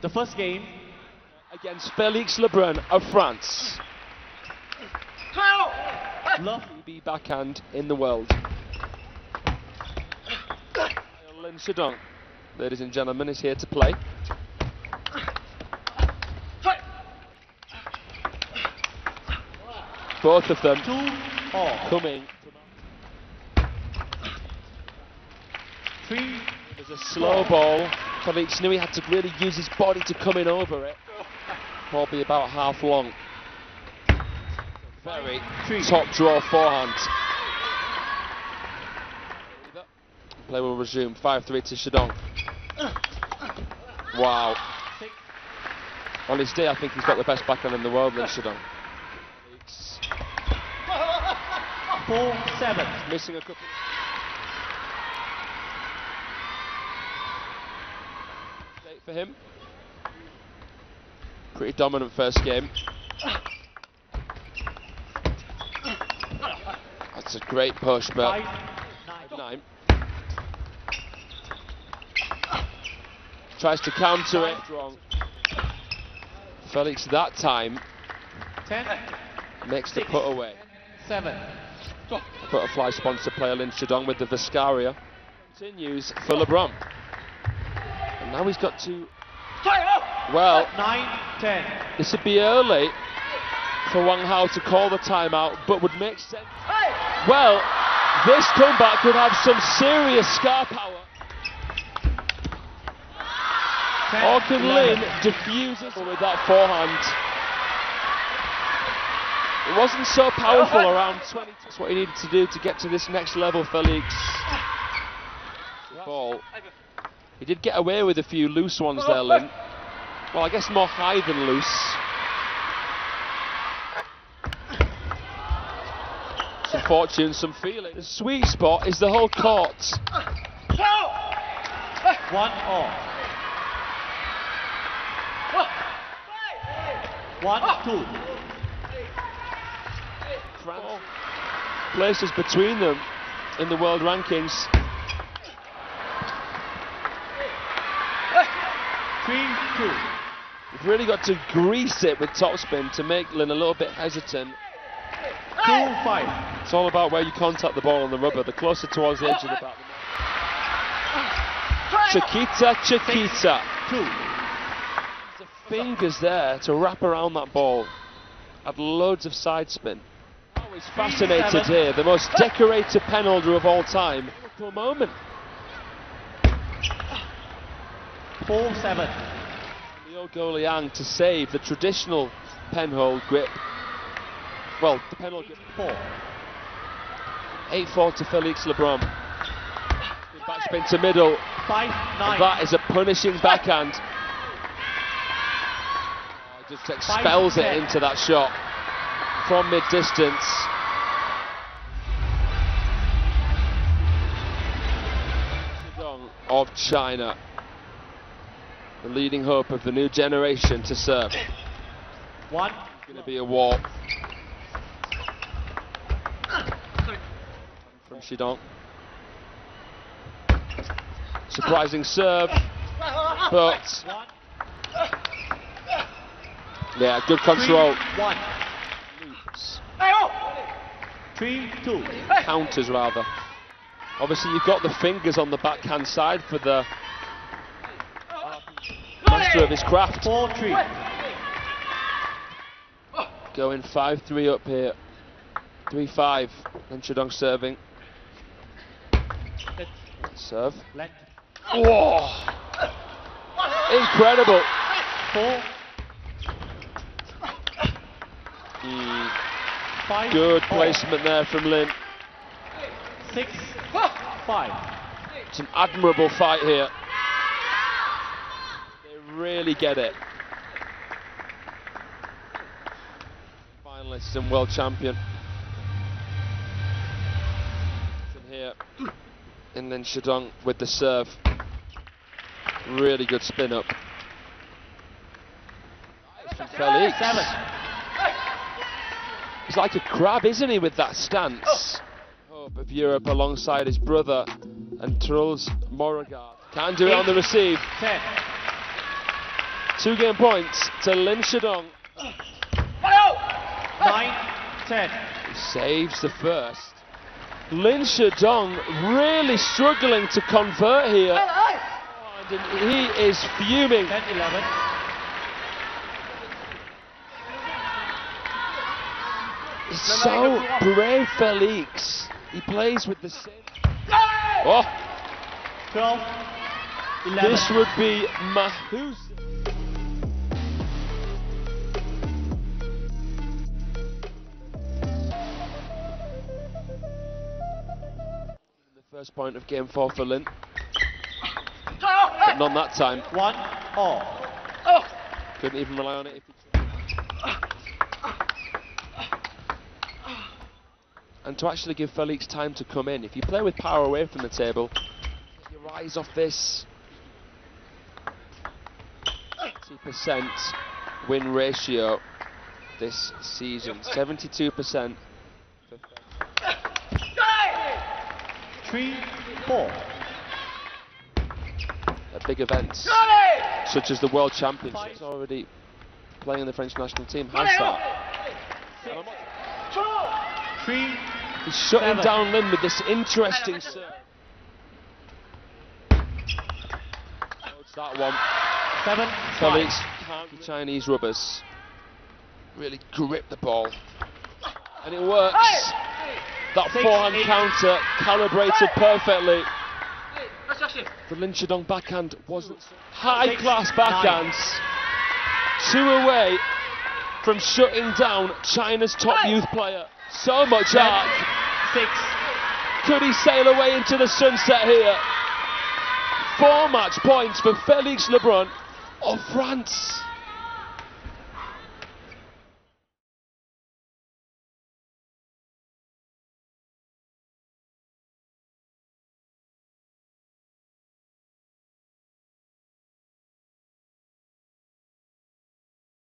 The first game against Félix Lebrun of France. Lovely backhand in the world. Lin Shidong, ladies and gentlemen, is here to play. Both of them coming. 3. There's a slow ball. Félix knew he had to really use his body to come in over it. Probably about half long. Very top draw forehand. Play will resume. 5-3 to Shidong. Wow. On his day, I think he's got the best backhand in the world, Lin Shidong. 4-7. Missing a couple. For him. Pretty dominant first game. That's a great push, but 9. Tries to counter it. Wrong. Félix that time 10. makes the put away. 7. Butterfly sponsor player Lin Shidong with the Viscaria. Continues for Lebrun. And now he's got to. Well, 9-10. this would be early for Wang Hao to call the timeout, but would make sense. Well, this comeback could have some serious scar power. Or can Lin diffuses with that forehand? It wasn't so powerful around 20. That's what he needed to do to get to this next level, Félix. Ball. He did get away with a few loose ones there, Lin. Well, I guess more high than loose. Some fortune, some feeling. The sweet spot is the whole court. 1-all. 1-2. France places between them in the world rankings. 3-2. You've really got to grease it with topspin to make Lin a little bit hesitant. 2-5. It's all about where you contact the ball on the rubber. The closer towards the edge of the bat. Chiquita, Chiquita. 2. The fingers there to wrap around that ball. Had loads of side spin. Always fascinated here. The most decorated pen holder of all time. Cool moment. 4-7. Liu Goliang to save the traditional penhold grip. Well, the penhold grip. 4. 8-4 to Félix Lebrun. Backspin to middle. 5-9. And that is a punishing backhand. Oh, just expels it into that shot from mid-distance. Of China. The leading hope of the new generation to serve. 1. It's going to be a war. From Shidong. Surprising serve, but yeah, good control. 3-1. 3-2. Counters rather. Obviously, you've got the fingers on the backhand side for the master of his craft. 4-3. Going 5-3 up here. 3-5. And Shidong serving. Serve. Whoa! Incredible. 4. 5. Good placement there from Lin. 6-5. It's an admirable fight here. They really get it. Finalists and world champion. From here. And then Shidong with the serve. Really good spin up. From Félix. 7. He's like a crab, isn't he, with that stance? Hope of Europe alongside his brother and Truls Moregard. Can do it on the receive. 10. 2-game points to Lin Shidong. 9-10. He saves the first. Lin Shidong really struggling to convert here. And he is fuming. 10-11. It's so brave, Felix. He plays with the same. Oh, 12-11. this would be Mahous. The first point of game 4 for Lin. But not that time. 1-all. Couldn't even rely on it if he tried. And to actually give Felix time to come in. If you play with power away from the table, you rise off this 80% win ratio this season. 72%. 3-4. At big events such as the World Championships, already playing in the French national team, has that. 3. He's shutting down Lin with this interesting serve. It's that one. 7-5. Felix can't. The Chinese rubbers really grip the ball, and it works. That forehand counter calibrated perfectly. The Lin Shidong backhand wasn't high class backhands. 2 away from shutting down China's top youth player. So much arc. 6. Could he sail away into the sunset here? 4 match points for Felix Lebrun of France.